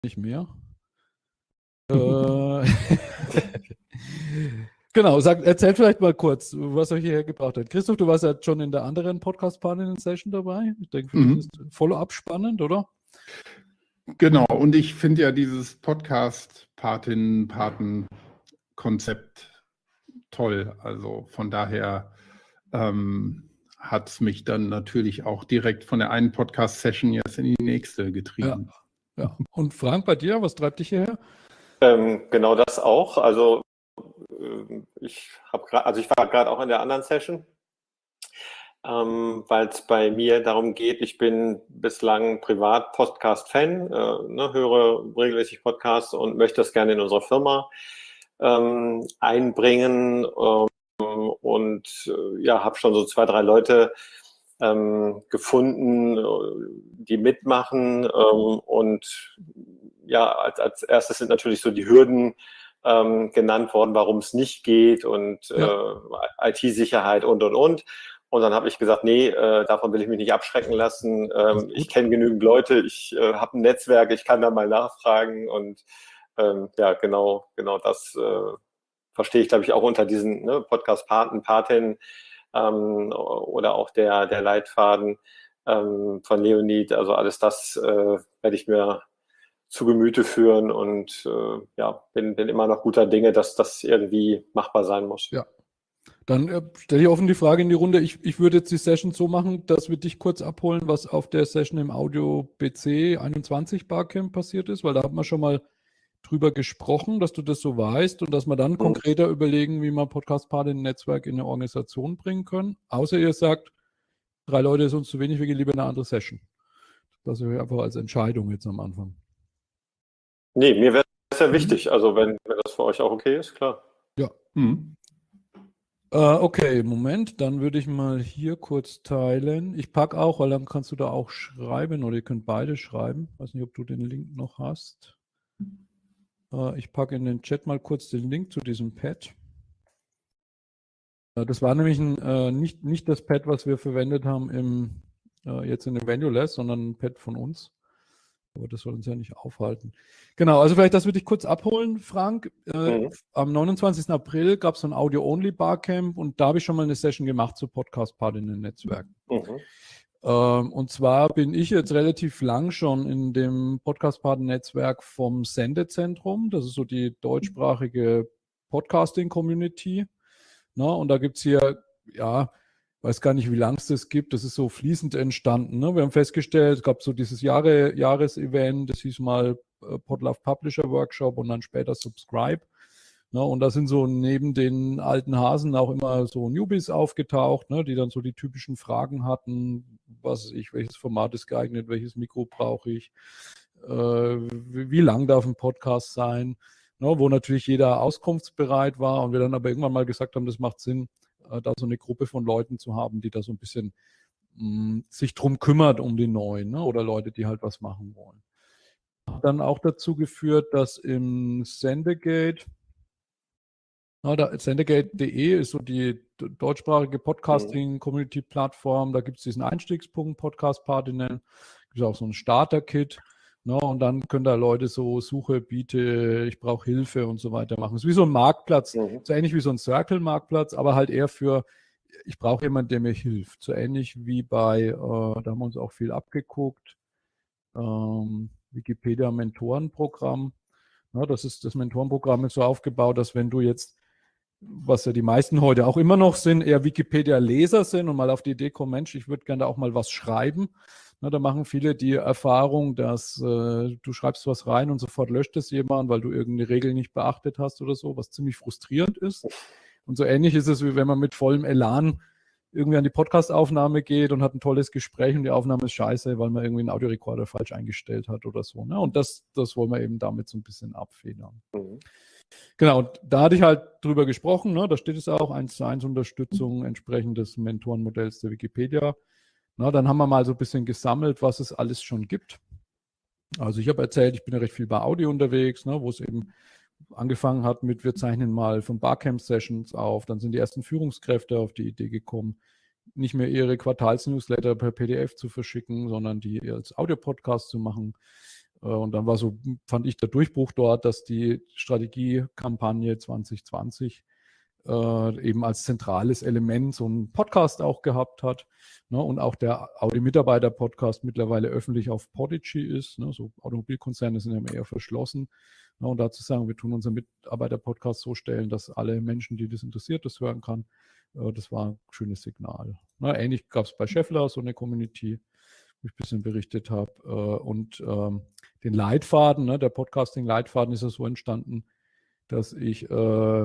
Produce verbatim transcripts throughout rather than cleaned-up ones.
nicht mehr. äh, genau, sag, erzähl vielleicht mal kurz, was euch hierher gebracht hat. Christoph, du warst ja schon in der anderen Podcast-Partner-Session dabei. Ich denke, für Mhm. dich ist Follow-up spannend, oder? Genau, und ich finde ja dieses Podcast-Patin-Paten-Konzept toll. Also von daher ähm, hat es mich dann natürlich auch direkt von der einen Podcast-Session jetzt in die nächste getrieben. Ja, ja. Und Frank, bei dir, was treibt dich hierher? Ähm, genau das auch. Also äh, ich habe gerade, also ich war gerade auch in der anderen Session, ähm, weil es bei mir darum geht, ich bin bislang privat Podcast-Fan, äh, ne, höre regelmäßig Podcasts und möchte das gerne in unsere Firma ähm, einbringen ähm, und äh, ja, habe schon so zwei, drei Leute ähm, gefunden, die mitmachen ähm, und ja, als, als erstes sind natürlich so die Hürden ähm, genannt worden, warum es nicht geht und Ja. äh, I T-Sicherheit und, und, und. Und dann habe ich gesagt, nee, äh, davon will ich mich nicht abschrecken lassen. Ähm, ich kenne genügend Leute, ich äh, habe ein Netzwerk, ich kann da mal nachfragen und ähm, ja, genau, genau das äh, verstehe ich, glaube ich, auch unter diesen ne, Podcast-Paten, Patin ähm, oder auch der, der Leitfaden ähm, von Leonid. Also alles das äh, werde ich mir zu Gemüte führen und äh, ja, bin, bin immer noch guter Dinge, dass das irgendwie machbar sein muss. Ja. Dann äh, stelle ich offen die Frage in die Runde. Ich, ich würde jetzt die Session so machen, dass wir dich kurz abholen, was auf der Session im Audio B C einundzwanzig Barcamp passiert ist, weil da haben wir schon mal drüber gesprochen, dass du das so weißt und dass wir dann mhm. konkreter überlegen, wie man Podcast-Partner-Netzwerk in eine Organisation bringen können. Außer ihr sagt, drei Leute ist uns zu wenig, wir gehen lieber in eine andere Session. Das wäre einfach als Entscheidung jetzt am Anfang. Nee, mir wäre das ja wichtig. Also wenn, wenn das für euch auch okay ist, klar. Ja. Mhm. Uh, okay, Moment, dann würde ich mal hier kurz teilen. Ich packe auch, weil dann kannst du da auch schreiben oder ihr könnt beide schreiben. Ich weiß nicht, ob du den Link noch hast. Uh, ich packe in den Chat mal kurz den Link zu diesem Pad. Uh, das war nämlich ein, uh, nicht, nicht das Pad, was wir verwendet haben im, uh, jetzt in dem Valueless, sondern ein Pad von uns. Aber das soll uns ja nicht aufhalten. Genau, also vielleicht, das würde ich kurz abholen, Frank. Äh, mhm. Am neunundzwanzigsten April gab es so ein Audio-Only-Barcamp und da habe ich schon mal eine Session gemacht zu Podcast-Partner-Netzwerken. Mhm. Ähm, und zwar bin ich jetzt relativ lang schon in dem Podcast-Partner-Netzwerk vom Sendezentrum. Das ist so die deutschsprachige Podcasting-Community. Na, und da gibt es hier, ja, weiß gar nicht, wie lange es das gibt. Das ist so fließend entstanden. Ne? Wir haben festgestellt, es gab so dieses Jahre, Jahresevent, das hieß mal äh, Podlove Publisher Workshop und dann später Subscribe. Ne? Und da sind so neben den alten Hasen auch immer so Newbies aufgetaucht, ne? Die dann so die typischen Fragen hatten. Was weiß ich, welches Format ist geeignet, welches Mikro brauche ich, äh, wie, wie lang darf ein Podcast sein, ne? Wo natürlich jeder auskunftsbereit war und wir dann aber irgendwann mal gesagt haben, das macht Sinn, da so eine Gruppe von Leuten zu haben, die da so ein bisschen mh, sich drum kümmert um die Neuen, ne? Oder Leute, die halt was machen wollen. Hat dann auch dazu geführt, dass im Sendegate, na, da, sendegate punkt de ist so die deutschsprachige Podcasting-Community-Plattform, da gibt es diesen Einstiegspunkt, Podcast-Partinnen, gibt es auch so ein Starter-Kit. No, und dann können da Leute so Suche, Biete, ich brauche Hilfe und so weiter machen. Es ist wie so ein Marktplatz, mhm. so ähnlich wie so ein Circle-Marktplatz, aber halt eher für, ich brauche jemanden, der mir hilft. So ähnlich wie bei, äh, da haben wir uns auch viel abgeguckt, ähm, Wikipedia-Mentorenprogramm. Ja, das ist, das Mentorenprogramm ist so aufgebaut, dass wenn du jetzt, was ja die meisten heute auch immer noch sind, eher Wikipedia-Leser sind und mal auf die Idee kommen, Mensch, ich würde gerne auch mal was schreiben. Na, da machen viele die Erfahrung, dass äh, du schreibst was rein und sofort löscht es jemand, weil du irgendeine Regel nicht beachtet hast oder so, was ziemlich frustrierend ist. Und so ähnlich ist es, wie wenn man mit vollem Elan irgendwie an die Podcast-Aufnahme geht und hat ein tolles Gespräch und die Aufnahme ist scheiße, weil man irgendwie einen Audiorekorder falsch eingestellt hat oder so. Ne? Und das, das wollen wir eben damit so ein bisschen abfedern. Mhm. Genau, und da hatte ich halt drüber gesprochen, ne? Da steht es auch, eins zu eins Unterstützung entsprechend des Mentorenmodells der Wikipedia. Na, dann haben wir mal so ein bisschen gesammelt, was es alles schon gibt. Also ich habe erzählt, ich bin ja recht viel bei Audio unterwegs, ne, wo es eben angefangen hat mit, wir zeichnen mal von Barcamp-Sessions auf, dann sind die ersten Führungskräfte auf die Idee gekommen, nicht mehr ihre Quartalsnewsletter per P D F zu verschicken, sondern die als Audio-Podcast zu machen. Und dann war so, fand ich, der Durchbruch dort, dass die Strategiekampagne zwanzig zwanzig äh, eben als zentrales Element so einen Podcast auch gehabt hat. Ne? Und auch der Audi-Mitarbeiter-Podcast mittlerweile öffentlich auf Podigy ist. Ne? So Automobilkonzerne sind ja eher verschlossen. Ne? Und dazu sagen, wir tun unseren Mitarbeiter-Podcast so stellen, dass alle Menschen, die das interessiert, das hören kann. Äh, das war ein schönes Signal. Ne? Ähnlich gab es bei Scheffler so eine Community, wo ich ein bisschen berichtet habe. Äh, und ähm, den Leitfaden, ne? Der Podcasting-Leitfaden ist ja so entstanden, dass ich äh,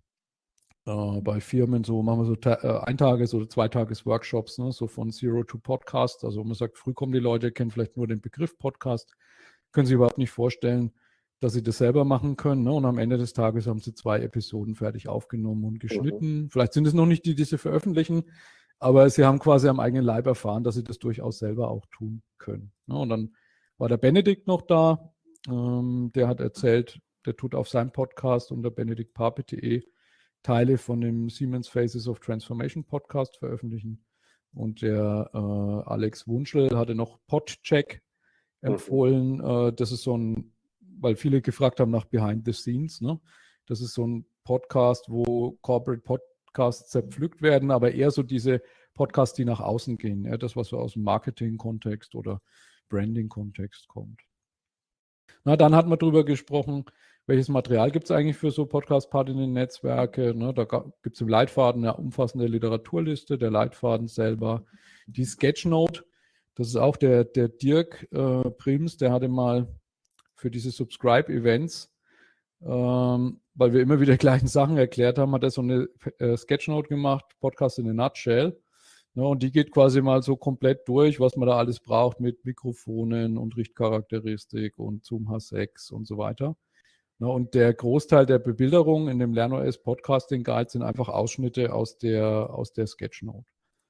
äh, bei Firmen so, machen wir so äh, Eintages- oder Zweitages-Workshops, ne? So von Zero to Podcast. Also man sagt, früh kommen die Leute, kennen vielleicht nur den Begriff Podcast, können sich überhaupt nicht vorstellen, dass sie das selber machen können. Ne? Und am Ende des Tages haben sie zwei Episoden fertig aufgenommen und geschnitten. Mhm. Vielleicht sind es noch nicht die, die sie veröffentlichen, aber sie haben quasi am eigenen Leib erfahren, dass sie das durchaus selber auch tun können. Ne? Und dann war der Benedikt noch da, ähm, der hat erzählt, der tut auf seinem Podcast unter benedikt pape punkt de Teile von dem Siemens Faces of Transformation Podcast veröffentlichen. Und der äh, Alex Wunschel hatte noch Podcheck empfohlen. Mhm. Äh, das ist so ein, weil viele gefragt haben nach Behind the Scenes. Ne? Das ist so ein Podcast, wo Corporate Podcasts zerpflückt werden, aber eher so diese Podcasts, die nach außen gehen. Ja? Das, was so aus dem Marketing-Kontext oder Branding-Kontext kommt. Na, dann hat man darüber gesprochen, welches Material gibt es eigentlich für so Podcast-Partner-Netzwerke. Ne? Da gibt es im Leitfaden eine umfassende Literaturliste, der Leitfaden selber, die Sketchnote. Das ist auch der, der Dirk äh, Prims, der hatte mal für diese Subscribe-Events, ähm, weil wir immer wieder die gleichen Sachen erklärt haben, hat er so eine äh, Sketchnote gemacht, Podcast in a Nutshell. Ja, und die geht quasi mal so komplett durch, was man da alles braucht mit Mikrofonen und Richtcharakteristik und Zoom H sechs und so weiter. Ja, und der Großteil der Bebilderungen in dem LernOS Podcasting Guide sind einfach Ausschnitte aus der, aus der Sketchnote.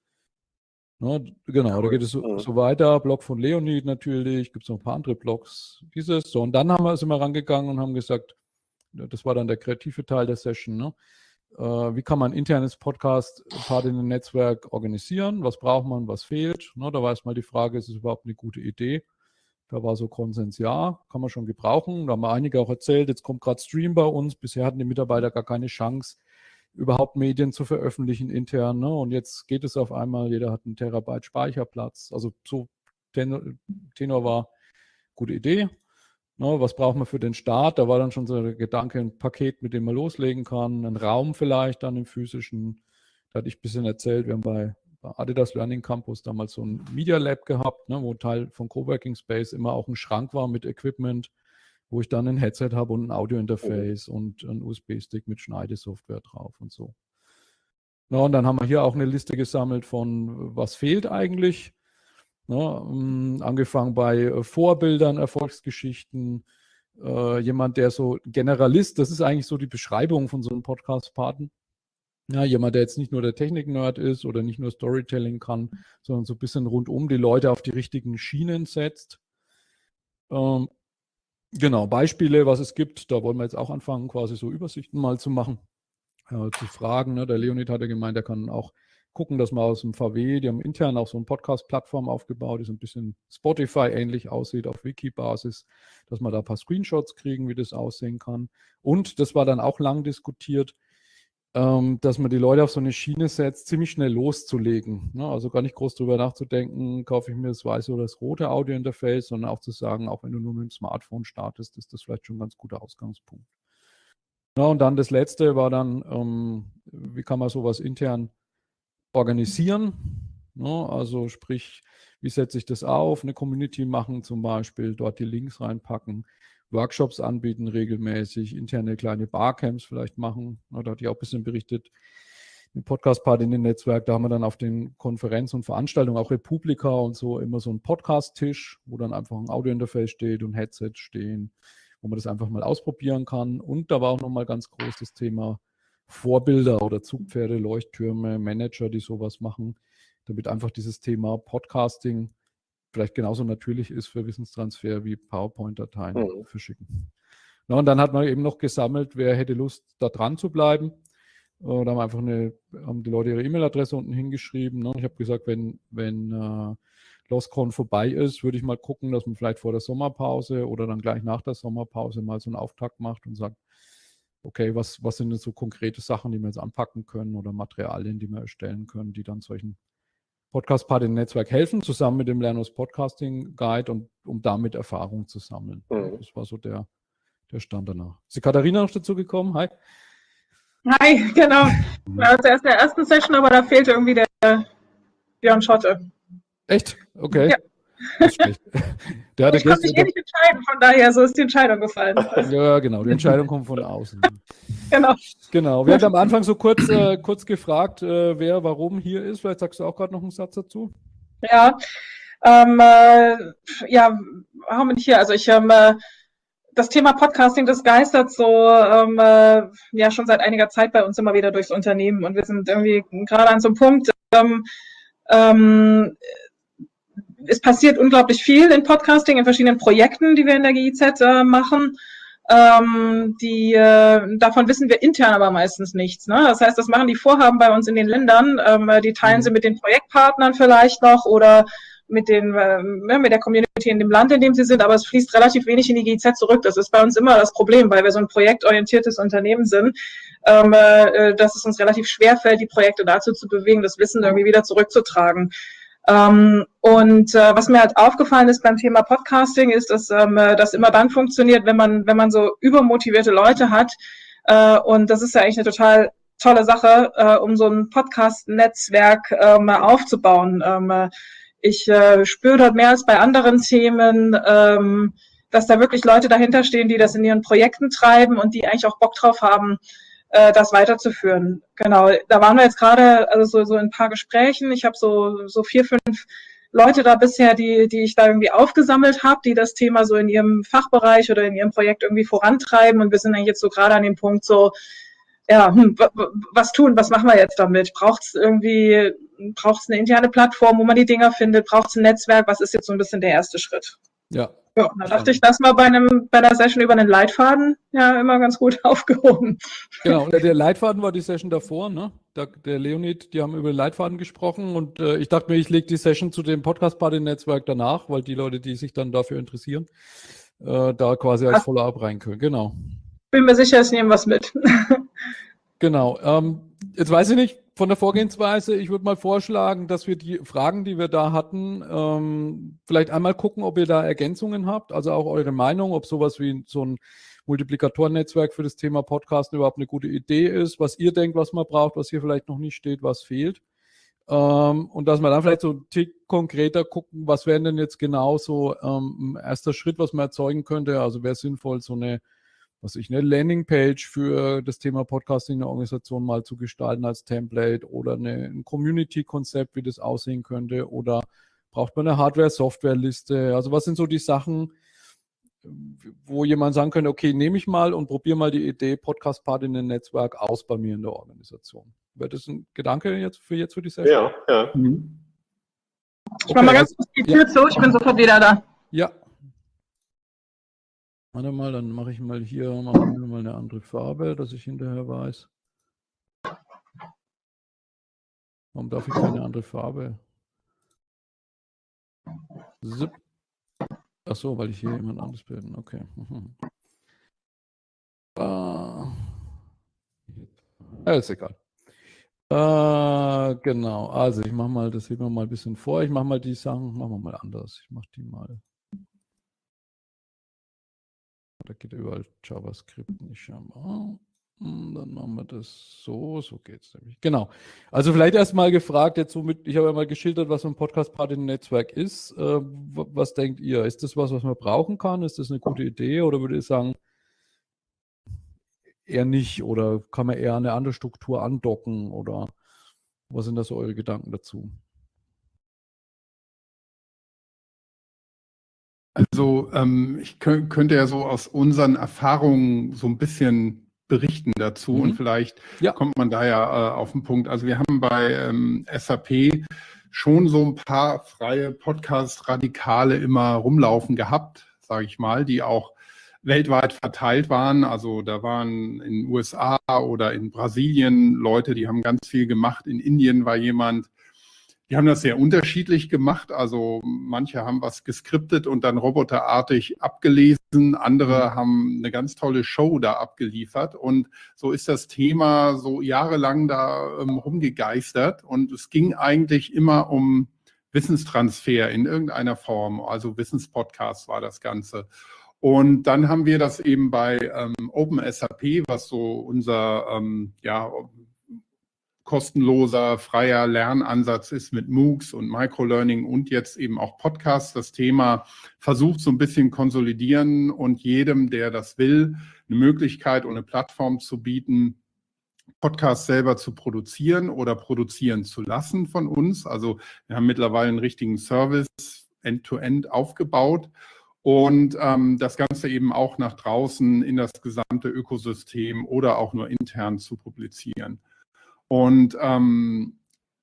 Ja, genau, cool. Da geht es so, so weiter. Blog von Leonid natürlich, gibt es noch ein paar andere Blogs. Dieses. So, und dann haben wir, sind wir rangegangen und haben gesagt, das war dann der kreative Teil der Session, ne? Wie kann man ein internes Podcast-Partner-Netzwerk organisieren? Was braucht man, was fehlt? Ne, da war erstmal die Frage, ist es überhaupt eine gute Idee? Da war so Konsens, ja, kann man schon gebrauchen. Da haben einige auch erzählt, jetzt kommt gerade Stream bei uns. Bisher hatten die Mitarbeiter gar keine Chance, überhaupt Medien zu veröffentlichen intern. Ne? Und jetzt geht es auf einmal, jeder hat einen Terabyte Speicherplatz. Also so Tenor, Tenor war, gute Idee. Ne, was braucht man für den Start? Da war dann schon so der Gedanke, ein Paket, mit dem man loslegen kann, ein Raum vielleicht dann im physischen. Da hatte ich ein bisschen erzählt, wir haben bei, bei Adidas Learning Campus damals so ein Media Lab gehabt, ne, wo Teil von Coworking Space immer auch ein Schrank war mit Equipment, wo ich dann ein Headset habe und ein Audio-Interface mhm. und ein U S B-Stick mit Schneidesoftware drauf und so. Ja, und dann haben wir hier auch eine Liste gesammelt von, was fehlt eigentlich. Ne, angefangen bei Vorbildern, Erfolgsgeschichten, äh, jemand, der so Generalist, das ist eigentlich so die Beschreibung von so einem Podcast-Partner. Ja, jemand, der jetzt nicht nur der Technik-Nerd ist oder nicht nur Storytelling kann, sondern so ein bisschen rundum die Leute auf die richtigen Schienen setzt. Ähm, genau, Beispiele, was es gibt, da wollen wir jetzt auch anfangen, quasi so Übersichten mal zu machen, äh, zu fragen. Ne? Der Leonid hat ja gemeint, er kann auch gucken, dass man aus dem V W, die haben intern auch so eine Podcast-Plattform aufgebaut, die so ein bisschen Spotify-ähnlich aussieht auf Wiki-Basis, dass man da ein paar Screenshots kriegen, wie das aussehen kann. Und das war dann auch lang diskutiert, ähm, dass man die Leute auf so eine Schiene setzt, ziemlich schnell loszulegen. Ne? Also gar nicht groß drüber nachzudenken, kaufe ich mir das weiße oder das rote Audio-Interface, sondern auch zu sagen, auch wenn du nur mit dem Smartphone startest, ist das vielleicht schon ein ganz guter Ausgangspunkt. Ja, und dann das Letzte war dann, ähm, wie kann man sowas intern organisieren, ne? Also sprich, wie setze ich das auf, eine Community machen zum Beispiel, dort die Links reinpacken, Workshops anbieten regelmäßig, interne kleine Barcamps vielleicht machen, ne? Da hatte ich auch ein bisschen berichtet, im Podcast-Party in dem Netzwerk, da haben wir dann auf den Konferenzen und Veranstaltungen, auch Republika und so, immer so einen Podcast-Tisch, wo dann einfach ein Audio-Interface steht und Headsets stehen, wo man das einfach mal ausprobieren kann. Und da war auch nochmal ganz groß das Thema Vorbilder oder Zugpferde, Leuchttürme, Manager, die sowas machen, damit einfach dieses Thema Podcasting vielleicht genauso natürlich ist für Wissenstransfer wie PowerPoint-Dateien mhm. verschicken. Ja, und dann hat man eben noch gesammelt, wer hätte Lust, da dran zu bleiben. Da haben einfach eine, haben die Leute ihre E-Mail-Adresse unten hingeschrieben. Ne? Ich habe gesagt, wenn, wenn äh, LOSCON vorbei ist, würde ich mal gucken, dass man vielleicht vor der Sommerpause oder dann gleich nach der Sommerpause mal so einen Auftakt macht und sagt, okay, was, was sind denn so konkrete Sachen, die wir jetzt anpacken können oder Materialien, die wir erstellen können, die dann solchen Podcast-Party-Netzwerk helfen, zusammen mit dem Lernos Podcasting Guide und um damit Erfahrung zu sammeln. Mhm. Das war so der, der Stand danach. Ist die Katharina noch dazu gekommen? Hi. Hi, genau. Ja, zuerst in der ersten Session, aber da fehlte irgendwie der Björn Schotte. Echt? Okay. Ja. Das ist schlecht. Der hatte ich konnte mich eh nicht entscheiden, von daher, so ist die Entscheidung gefallen. Ja, genau, die Entscheidung kommt von außen. Genau. Genau. Wir hatten am Anfang so kurz, äh, kurz gefragt, äh, wer warum hier ist. Vielleicht sagst du auch gerade noch einen Satz dazu. Ja, ähm, äh, ja, warum bin ich hier? Also ich ähm, das Thema Podcasting, das geistert so ähm, äh, ja schon seit einiger Zeit bei uns immer wieder durchs Unternehmen und wir sind irgendwie gerade an so einem Punkt, ähm, ähm, es passiert unglaublich viel in Podcasting, in verschiedenen Projekten, die wir in der G I Z äh, machen. Ähm, die, äh, davon wissen wir intern aber meistens nichts. Ne? Das heißt, das machen die Vorhaben bei uns in den Ländern. Ähm, die teilen sie mit den Projektpartnern vielleicht noch oder mit, den, äh, mit der Community in dem Land, in dem sie sind, aber es fließt relativ wenig in die G I Z zurück. Das ist bei uns immer das Problem, weil wir so ein projektorientiertes Unternehmen sind, ähm, äh, dass es uns relativ schwer fällt, die Projekte dazu zu bewegen, das Wissen irgendwie wieder zurückzutragen. Ähm, und äh, was mir halt aufgefallen ist beim Thema Podcasting, ist, dass ähm, das immer dann funktioniert, wenn man wenn man so übermotivierte Leute hat. Äh, und das ist ja eigentlich eine total tolle Sache, äh, um so ein Podcast-Netzwerk ähm, aufzubauen. Ähm, ich äh, spüre dort mehr als bei anderen Themen, ähm, dass da wirklich Leute dahinter stehen, die das in ihren Projekten treiben und die eigentlich auch Bock drauf haben, das weiterzuführen. Genau, da waren wir jetzt gerade also so, so in ein paar Gesprächen. Ich habe so so vier, fünf Leute da bisher, die die ich da irgendwie aufgesammelt habe, die das Thema so in ihrem Fachbereich oder in ihrem Projekt irgendwie vorantreiben. Und wir sind dann jetzt so gerade an dem Punkt so, ja, hm, was tun, was machen wir jetzt damit? Braucht es irgendwie, braucht es eine interne Plattform, wo man die Dinger findet? Braucht es ein Netzwerk? Was ist jetzt so ein bisschen der erste Schritt? Ja. Ja, da dachte ich, das mal bei einem bei der Session über einen Leitfaden ja immer ganz gut aufgehoben. Genau, der Leitfaden war die Session davor, ne? Der, der Leonid, die haben über den Leitfaden gesprochen und äh, ich dachte mir, ich lege die Session zu dem Podcast-Party-Netzwerk danach, weil die Leute, die sich dann dafür interessieren, äh, da quasi als Follow-up rein können. Genau. Bin mir sicher, es nehmen was mit. Genau. Ähm, jetzt weiß ich nicht, von der Vorgehensweise, ich würde mal vorschlagen, dass wir die Fragen, die wir da hatten, ähm, vielleicht einmal gucken, ob ihr da Ergänzungen habt, also auch eure Meinung, ob sowas wie so ein Multiplikatornetzwerk für das Thema Podcasten überhaupt eine gute Idee ist, was ihr denkt, was man braucht, was hier vielleicht noch nicht steht, was fehlt. Ähm, und dass wir dann vielleicht so einen Tick konkreter gucken, was wäre denn jetzt genau so ähm, ein erster Schritt, was man erzeugen könnte. Also wäre sinnvoll, so eine was ich, eine Landingpage für das Thema Podcasting in der Organisation mal zu gestalten als Template oder eine, ein Community-Konzept, wie das aussehen könnte, oder braucht man eine Hardware-Software-Liste? Also was sind so die Sachen, wo jemand sagen könnte, okay, nehme ich mal und probiere mal die Idee Podcast-Party-Netzwerk aus bei mir in der Organisation. Wäre das ein Gedanke jetzt für jetzt für die Session? Ja, ja. Mhm. Ich okay, mache mal ganz kurz die Tür ja. zu, ich bin sofort wieder da. Ja. Warte mal, dann mache ich mal hier machen wir mal eine andere Farbe, dass ich hinterher weiß. Warum darf ich keine andere Farbe? Zip. Ach so, weil ich hier jemand anderes bin. Okay. Mhm. Ah. Ja, ist egal. Äh, genau, also ich mache mal, das sehen wir mal ein bisschen vor. Ich mache mal die Sachen, machen wir mal anders. Ich mache die mal. Da geht überall JavaScript nicht scheinbar. Dann machen wir das so, so geht es nämlich. Genau. Also vielleicht erstmal gefragt, jetzt so mit, ich habe ja mal geschildert, was so ein Podcast-Party-Netzwerk ist. Äh, was denkt ihr? Ist das was, was man brauchen kann? Ist das eine gute Idee? Oder würde ich sagen, eher nicht? Oder kann man eher eine andere Struktur andocken? Oder was sind da so eure Gedanken dazu? Also ähm, ich könnt, könnte ja so aus unseren Erfahrungen so ein bisschen berichten dazu, mhm. und vielleicht ja. kommt man da ja äh, auf den Punkt. Also wir haben bei ähm, S A P schon so ein paar freie Podcast-Radikale immer rumlaufen gehabt, sage ich mal, die auch weltweit verteilt waren. Also da waren in den U S A oder in Brasilien Leute, die haben ganz viel gemacht. In Indien war jemand, die haben das sehr unterschiedlich gemacht. Also manche haben was geskriptet und dann roboterartig abgelesen. Andere haben eine ganz tolle Show da abgeliefert. Und so ist das Thema so jahrelang da ähm, rumgegeistert. Und es ging eigentlich immer um Wissenstransfer in irgendeiner Form. Also Wissenspodcast war das Ganze. Und dann haben wir das eben bei ähm, OpenSAP, was so unser, ähm, ja, kostenloser, freier Lernansatz ist mit MOOCs und Microlearning und jetzt eben auch Podcasts, das Thema versucht so ein bisschen konsolidieren und jedem, der das will, eine Möglichkeit und eine Plattform zu bieten, Podcasts selber zu produzieren oder produzieren zu lassen von uns. Also wir haben mittlerweile einen richtigen Service end-to-end aufgebaut und ähm, das Ganze eben auch nach draußen in das gesamte Ökosystem oder auch nur intern zu publizieren. Und ähm,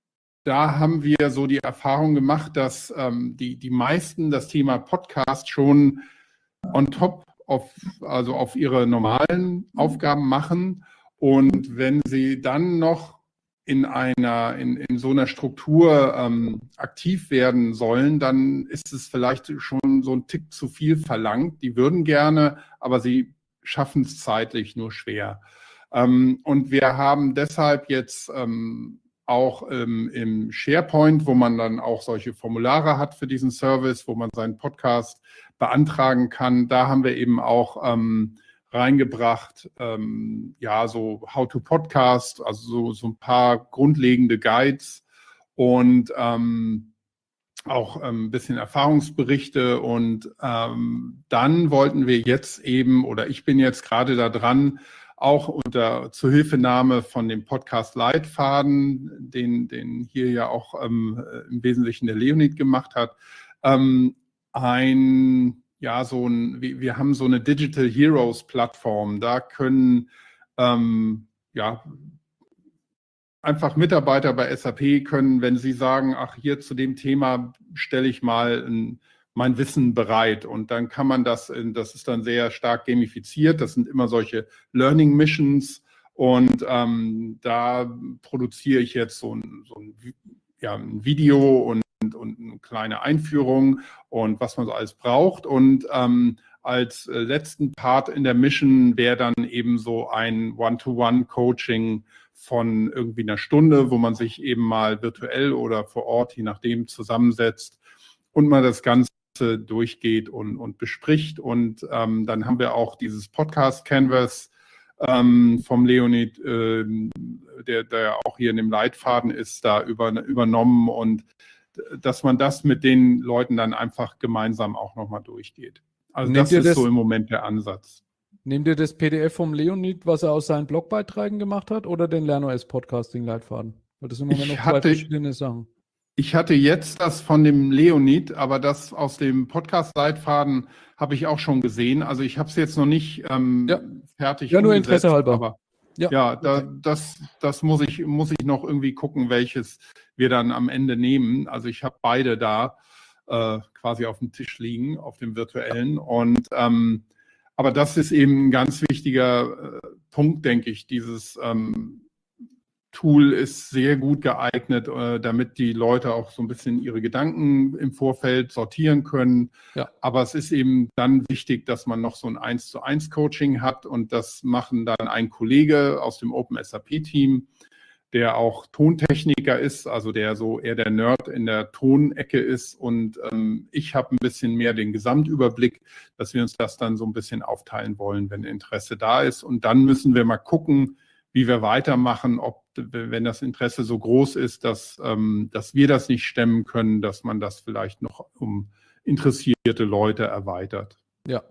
da haben wir so die Erfahrung gemacht, dass ähm, die, die meisten das Thema Podcast schon on top auf, also auf ihre normalen Aufgaben machen. Und wenn sie dann noch in einer, in, in so einer Struktur ähm, aktiv werden sollen, dann ist es vielleicht schon so ein Tick zu viel verlangt. Die würden gerne, aber sie schaffen es zeitlich nur schwer. Ähm, und wir haben deshalb jetzt ähm, auch ähm, im SharePoint, wo man dann auch solche Formulare hat für diesen Service, wo man seinen Podcast beantragen kann, da haben wir eben auch ähm, reingebracht, ähm, ja, so How-to-Podcast, also so, so ein paar grundlegende Guides und ähm, auch ein ähm, bisschen Erfahrungsberichte. Und ähm, dann wollten wir jetzt eben, oder ich bin jetzt gerade da dran, auch unter Zuhilfenahme von dem Podcast-Leitfaden, den, den hier ja auch ähm, im Wesentlichen der Leonid gemacht hat, ähm, ein, ja, so ein, wir haben so eine Digital Heroes Plattform, da können, ähm, ja, einfach Mitarbeiter bei S A P können, wenn sie sagen, ach, hier zu dem Thema stelle ich mal ein, mein Wissen bereit. Und dann kann man das, das ist dann sehr stark gamifiziert. Das sind immer solche Learning Missions. Und ähm, da produziere ich jetzt so ein, so ein, ja, ein Video und, und eine kleine Einführung und was man so alles braucht. Und ähm, als letzten Part in der Mission wäre dann eben so ein One-to-One-Coaching von irgendwie einer Stunde, wo man sich eben mal virtuell oder vor Ort, je nachdem, zusammensetzt und mal das Ganze durchgeht und, und bespricht. Und ähm, dann haben wir auch dieses Podcast-Canvas ähm, vom Leonid, äh, der, der auch hier in dem Leitfaden ist, da über, übernommen und dass man das mit den Leuten dann einfach gemeinsam auch nochmal durchgeht. Also das ist das, so im Moment der Ansatz. Nehmt ihr das P D F vom Leonid, was er aus seinen Blogbeiträgen gemacht hat, oder den LernOS-Podcasting-Leitfaden? Weil das sind im Moment noch zwei verschiedene Sachen. Ich hatte jetzt das von dem Leonid, aber das aus dem Podcast-Leitfaden habe ich auch schon gesehen. Also ich habe es jetzt noch nicht ähm, ja. fertig Ja, nur Interesse halber. Aber ja, ja da, okay. das, das muss ich, muss ich noch irgendwie gucken, welches wir dann am Ende nehmen. Also ich habe beide da äh, quasi auf dem Tisch liegen, auf dem virtuellen. Und ähm, aber das ist eben ein ganz wichtiger äh, Punkt, denke ich. Dieses ähm, Tool ist sehr gut geeignet, äh, damit die Leute auch so ein bisschen ihre Gedanken im Vorfeld sortieren können. Ja. Aber es ist eben dann wichtig, dass man noch so ein eins zu eins Coaching hat. Und das machen dann ein Kollege aus dem OpenSAP-Team, der auch Tontechniker ist, also der so eher der Nerd in der Tonecke ist. Und ähm, ich habe ein bisschen mehr den Gesamtüberblick, dass wir uns das dann so ein bisschen aufteilen wollen, wenn Interesse da ist. Und dann müssen wir mal gucken, wie wir weitermachen, ob, wenn das Interesse so groß ist, dass, ähm, dass wir das nicht stemmen können, dass man das vielleicht noch um interessierte Leute erweitert. Ja,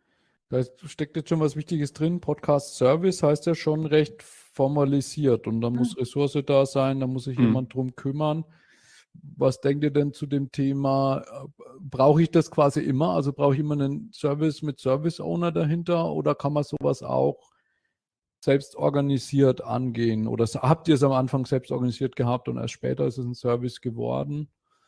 da steckt jetzt schon was Wichtiges drin. Podcast Service heißt ja schon recht formalisiert und da muss Ressource da sein, da muss sich mhm. jemand drum kümmern. Was denkt ihr denn zu dem Thema? Brauche ich das quasi immer? Also brauche ich immer einen Service mit Service Owner dahinter oder kann man sowas auch selbst organisiert angehen? Oder habt ihr es am Anfang selbst organisiert gehabt und erst später ist es ein Service geworden?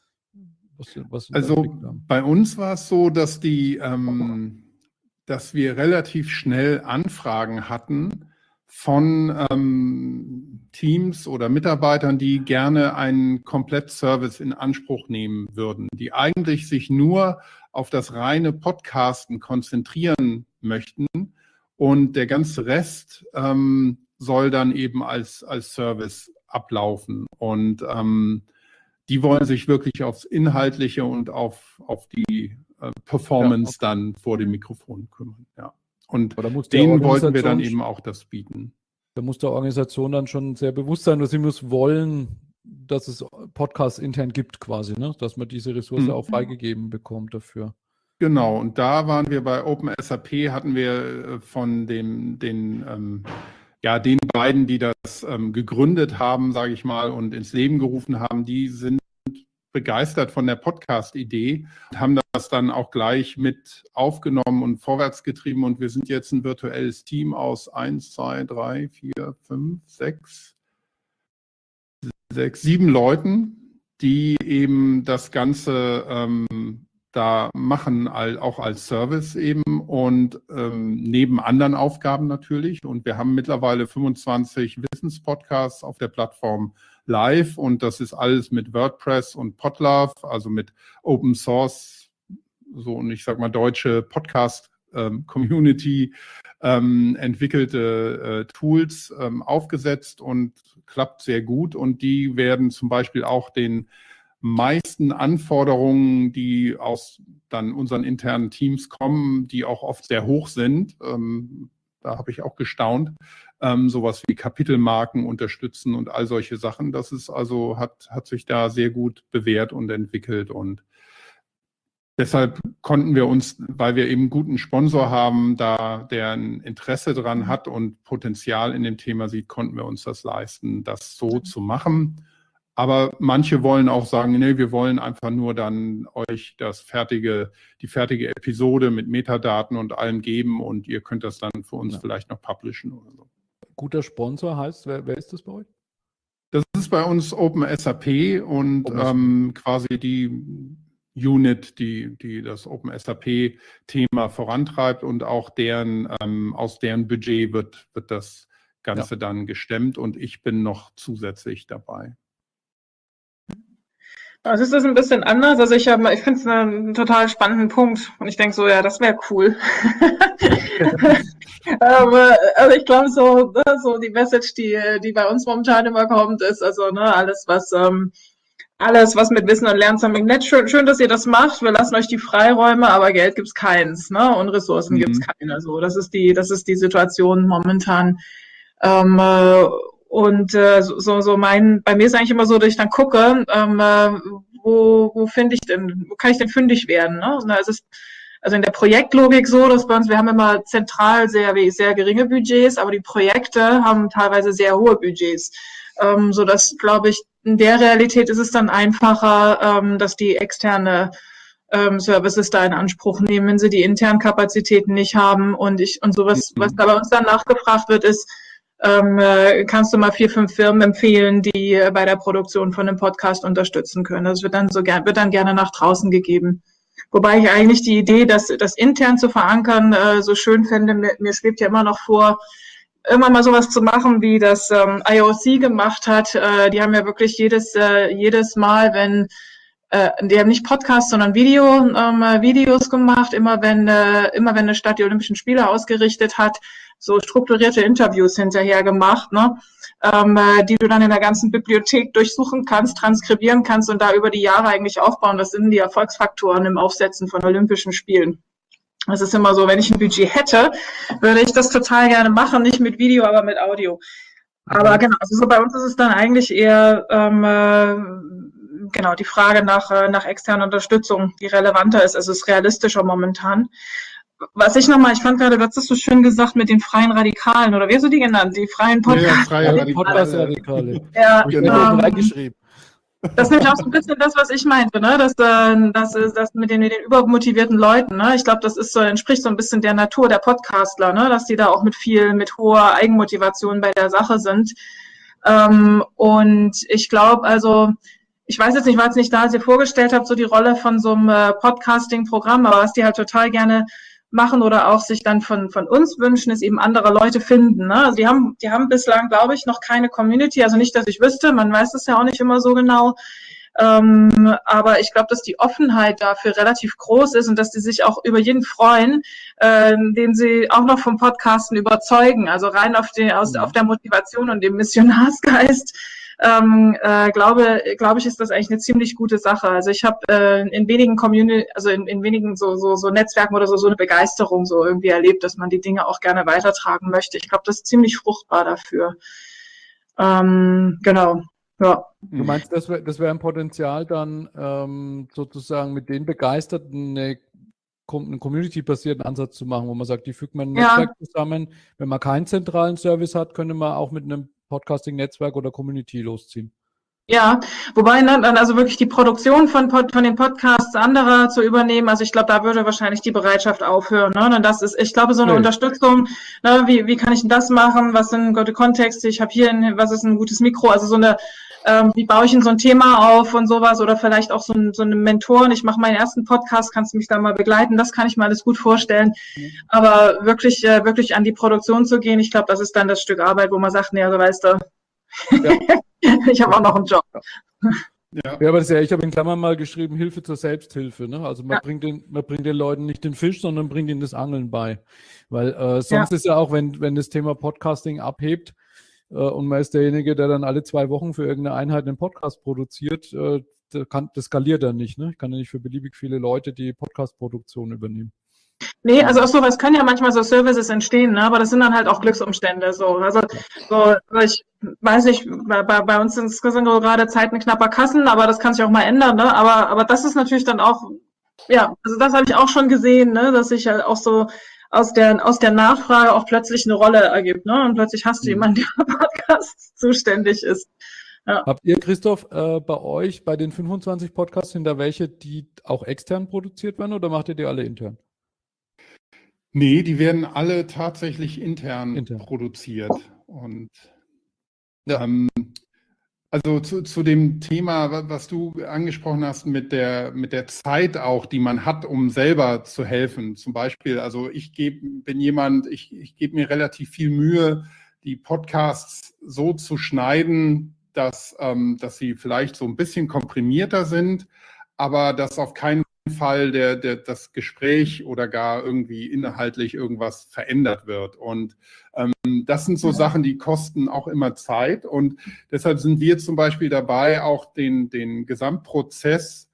Was, was also bei uns war es so, dass die, ähm, dass wir relativ schnell Anfragen hatten von ähm, Teams oder Mitarbeitern, die gerne einen Komplettservice in Anspruch nehmen würden, die eigentlich sich nur auf das reine Podcasten konzentrieren möchten und der ganze Rest ähm, soll dann eben als, als Service ablaufen. Und ähm, die wollen sich wirklich aufs Inhaltliche und auf, auf die äh, Performance ja, okay. dann vor dem Mikrofon kümmern. Ja. Und denen wollten wir dann eben auch das bieten. Da muss der Organisation dann schon sehr bewusst sein, dass sie muss wollen, dass es Podcasts intern gibt quasi, ne? Dass man diese Ressource mhm. auch freigegeben bekommt dafür. Genau, und da waren wir bei OpenSAP, hatten wir von dem, den, ähm, ja, den beiden, die das ähm, gegründet haben, sage ich mal, und ins Leben gerufen haben, die sind begeistert von der Podcast-Idee und haben das dann auch gleich mit aufgenommen und vorwärts getrieben. Und wir sind jetzt ein virtuelles Team aus eins, zwei, drei, vier, fünf, sechs, sechs, sieben Leuten, die eben das Ganze ähm, da machen, auch als Service eben und ähm, neben anderen Aufgaben natürlich. Und wir haben mittlerweile fünfundzwanzig Wissenspodcasts auf der Plattform live und das ist alles mit WordPress und Podlove, also mit Open Source, so und ich sag mal deutsche Podcast-Community ähm, entwickelte äh, Tools ähm, aufgesetzt und klappt sehr gut. Und die werden zum Beispiel auch den meisten Anforderungen, die aus dann unseren internen Teams kommen, die auch oft sehr hoch sind, ähm, da habe ich auch gestaunt, ähm, sowas wie Kapitelmarken unterstützen und all solche Sachen. Das ist also, hat, hat sich da sehr gut bewährt und entwickelt und deshalb konnten wir uns, weil wir eben einen guten Sponsor haben, da der ein Interesse dran hat und Potenzial in dem Thema sieht, konnten wir uns das leisten, das so zu machen. Aber manche wollen auch sagen, nee, wir wollen einfach nur dann euch das fertige, die fertige Episode mit Metadaten und allem geben und ihr könnt das dann für uns ja. vielleicht noch publishen oder so. Guter Sponsor heißt, wer, wer ist das bei euch? Das ist bei uns OpenSAP und Open ähm, quasi die Unit, die, die das OpenSAP-Thema vorantreibt und auch deren, ähm, aus deren Budget wird, wird das Ganze ja. dann gestemmt und ich bin noch zusätzlich dabei. Also ist das ein bisschen anders. Also ich habe, ich finde es einen total spannenden Punkt und ich denke so, ja, das wäre cool. Aber also ich glaube so, so die Message, die die bei uns momentan immer kommt, ist also ne alles was ähm, alles was mit Wissen und Lernen zusammenhängt. Nett, schön, schön, dass ihr das macht. Wir lassen euch die Freiräume, aber Geld gibt's keins, ne? Und Ressourcen mhm. gibt's keine. So, das ist die, das ist die Situation momentan. Ähm, äh, Und äh, so, so mein, bei mir ist eigentlich immer so, dass ich dann gucke, ähm, äh, wo, wo finde ich denn, wo kann ich denn fündig werden? Ne? Und es ist also in der Projektlogik so, dass bei uns, wir haben immer zentral sehr, sehr geringe Budgets, aber die Projekte haben teilweise sehr hohe Budgets. Ähm, so dass, glaube ich, in der Realität ist es dann einfacher, ähm, dass die externe ähm, Services da in Anspruch nehmen, wenn sie die internen Kapazitäten nicht haben. Und ich und sowas, mhm. was da bei uns dann nachgefragt wird, ist, Ähm, äh, kannst du mal vier, fünf Firmen empfehlen, die äh, bei der Produktion von einem Podcast unterstützen können. Das wird dann so gern, wird dann gerne nach draußen gegeben. Wobei ich eigentlich die Idee, das, das intern zu verankern, äh, so schön finde. Mir, mir schwebt ja immer noch vor, immer mal sowas zu machen, wie das ähm, I O C gemacht hat. Äh, die haben ja wirklich jedes, äh, jedes Mal, wenn äh, die haben nicht Podcasts, sondern Video, ähm, Videos gemacht, immer wenn, äh, immer wenn eine Stadt die Olympischen Spiele ausgerichtet hat, so strukturierte Interviews hinterher gemacht, ne, ähm, die du dann in der ganzen Bibliothek durchsuchen kannst, transkribieren kannst und da über die Jahre eigentlich aufbauen. Das sind die Erfolgsfaktoren im Aufsetzen von Olympischen Spielen. Das ist immer so, wenn ich ein Budget hätte, würde ich das total gerne machen, nicht mit Video, aber mit Audio. Aber genau, also so bei uns ist es dann eigentlich eher ähm, äh, genau die Frage nach, äh, nach externer Unterstützung, die relevanter ist. Also es ist realistischer momentan. Was ich nochmal, ich fand gerade, du hast das so schön gesagt mit den freien Radikalen, oder wie hast du die genannt? Die freien Podcast ja, freie Radikale. Podcast-Radikale. Ja, genau. Ähm, reingeschrieben. Das ist nämlich auch so ein bisschen das, was ich meinte, ne? Das, äh, das ist das mit den, mit den übermotivierten Leuten, ne? Ich glaube, das ist so, entspricht so ein bisschen der Natur der Podcastler, ne? Dass die da auch mit viel, mit hoher Eigenmotivation bei der Sache sind. Ähm, und ich glaube, also, ich weiß jetzt nicht, war es nicht da, als ihr vorgestellt habt, so die Rolle von so einem äh, Podcasting-Programm, aber was die halt total gerne machen oder auch sich dann von, von uns wünschen, ist eben andere Leute finden. Ne? Also die haben, die haben bislang, glaube ich, noch keine Community, also nicht, dass ich wüsste, man weiß das ja auch nicht immer so genau. Ähm, aber ich glaube, dass die Offenheit dafür relativ groß ist und dass die sich auch über jeden freuen, äh, den sie auch noch vom Podcasten überzeugen. Also rein auf, die, aus, auf der Motivation und dem Missionarsgeist. Ähm, äh, glaube, glaube ich, ist das eigentlich eine ziemlich gute Sache. Also ich habe äh, in wenigen Community, also in, in wenigen so, so, so Netzwerken oder so, so eine Begeisterung so irgendwie erlebt, dass man die Dinge auch gerne weitertragen möchte. Ich glaube, das ist ziemlich fruchtbar dafür. Ähm, genau. Ja. Du meinst, das wäre das wär ein Potenzial dann ähm, sozusagen mit den Begeisterten eine, einen community-basierten Ansatz zu machen, wo man sagt, die fügt man ein Ja. Netzwerk zusammen. Wenn man keinen zentralen Service hat, könnte man auch mit einem Podcasting-Netzwerk oder Community losziehen. Ja, wobei dann also wirklich die Produktion von, Pod, von den Podcasts anderer zu übernehmen, also ich glaube, da würde wahrscheinlich die Bereitschaft aufhören. Ne? Und das ist, ich glaube, so eine Nee. Unterstützung, ne? wie, wie kann ich denn das machen, was sind gute Kontexte, ich habe hier, ein, was ist ein gutes Mikro, also so eine, ähm, wie baue ich denn so ein Thema auf und sowas oder vielleicht auch so, ein, so eine Mentoren, ich mache meinen ersten Podcast, kannst du mich da mal begleiten, das kann ich mir alles gut vorstellen, mhm. aber wirklich, äh, wirklich an die Produktion zu gehen, ich glaube, das ist dann das Stück Arbeit, wo man sagt, nee, also weißt du, ja. Ich habe auch noch einen Job. Ja, ja aber das ist ja, ich habe in Klammern mal geschrieben, Hilfe zur Selbsthilfe. Ne? Also man, ja. bringt den, man bringt den Leuten nicht den Fisch, sondern bringt ihnen das Angeln bei. Weil äh, sonst ja. ist ja auch, wenn, wenn das Thema Podcasting abhebt äh, und man ist derjenige, der dann alle zwei Wochen für irgendeine Einheit einen Podcast produziert, äh, das, kann, das skaliert dann nicht. Ne? Ich kann ja nicht für beliebig viele Leute die Podcast-Produktion übernehmen. Nee, also aus sowas können ja manchmal so Services entstehen, ne? Aber das sind dann halt auch Glücksumstände. So, also so, ich weiß nicht, bei, bei uns sind es gerade Zeiten knapper Kassen, aber das kann sich auch mal ändern, ne? Aber, aber das ist natürlich dann auch, ja, also das habe ich auch schon gesehen, ne? Dass sich halt auch so aus der aus der Nachfrage auch plötzlich eine Rolle ergibt, ne? Und plötzlich hast du mhm. jemanden, der für Podcasts zuständig ist. Ja. Habt ihr, Christoph, äh, bei euch, bei den fünfundzwanzig Podcasts, sind da welche, die auch extern produziert werden oder macht ihr die alle intern? Nee, die werden alle tatsächlich intern, intern. produziert. Und ja. ähm, also zu, zu dem Thema, was du angesprochen hast, mit der, mit der Zeit auch, die man hat, um selber zu helfen. Zum Beispiel, also ich geb, bin jemand, ich, ich gebe mir relativ viel Mühe, die Podcasts so zu schneiden, dass, ähm, dass sie vielleicht so ein bisschen komprimierter sind, aber dass auf keinen Fall der, der, das Gespräch oder gar irgendwie inhaltlich irgendwas verändert wird. Und ähm, das sind so Sachen, die kosten auch immer Zeit. Und deshalb sind wir zum Beispiel dabei, auch den, den Gesamtprozess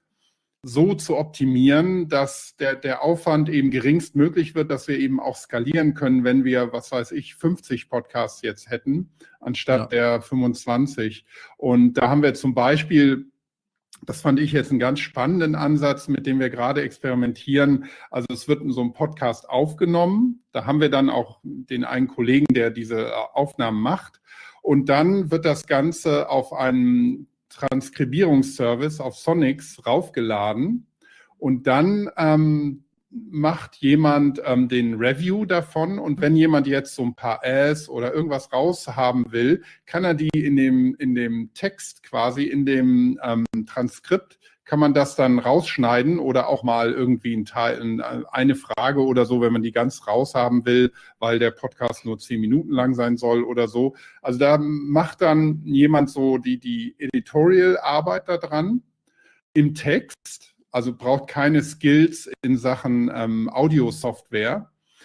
so zu optimieren, dass der, der Aufwand eben geringst möglich wird, dass wir eben auch skalieren können, wenn wir, was weiß ich, fünfzig Podcasts jetzt hätten, anstatt ja. der fünfundzwanzig. Und da haben wir zum Beispiel, das fand ich jetzt einen ganz spannenden Ansatz, mit dem wir gerade experimentieren. Also es wird in so einem Podcast aufgenommen. Da haben wir dann auch den einen Kollegen, der diese Aufnahmen macht. Und dann wird das Ganze auf einen Transkribierungsservice auf Sonix raufgeladen. Und dann ähm, macht jemand ähm, den Review davon. Und wenn jemand jetzt so ein paar Äs oder irgendwas raushaben will, kann er die in dem, in dem Text quasi, in dem ähm, Transkript, kann man das dann rausschneiden oder auch mal irgendwie ein Teil, eine Frage oder so, wenn man die ganz raushaben will, weil der Podcast nur zehn Minuten lang sein soll oder so. Also da macht dann jemand so die, die Editorial-Arbeit da dran im Text. Also braucht keine Skills in Sachen ähm, Audio-Software.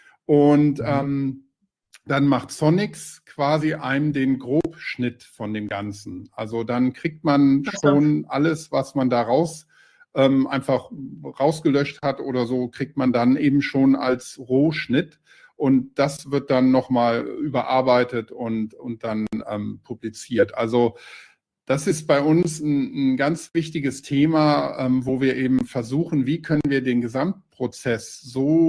Und ähm, dann macht Sonix quasi einem den Grobschnitt von dem Ganzen. Also dann kriegt man schon alles, was man da raus ähm, einfach rausgelöscht hat oder so, kriegt man dann eben schon als Rohschnitt. Und das wird dann nochmal überarbeitet und, und dann ähm, publiziert. Also das ist bei uns ein, ein ganz wichtiges Thema, ähm, wo wir eben versuchen, wie können wir den Gesamtprozess so,